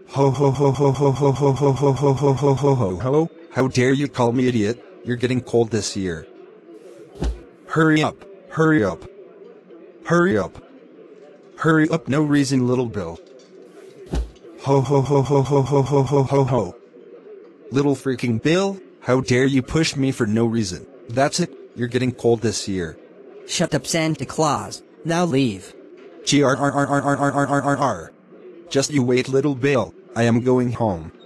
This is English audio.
Ho ho ho ho ho ho ho ho ho ho ho ho ho ho ho. How dare you call me idiot? You're getting cold this year. Hurry up, hurry up. Hurry up. Hurry up, no reason, little Bill. Ho ho ho ho ho ho ho ho ho ho. Little freaking Bill, how dare you push me for no reason? That's it, you're getting cold this year. Shut up, Santa Claus. Now leave. GRRRRRRRRRR. Just you wait, little Bill, I am going home.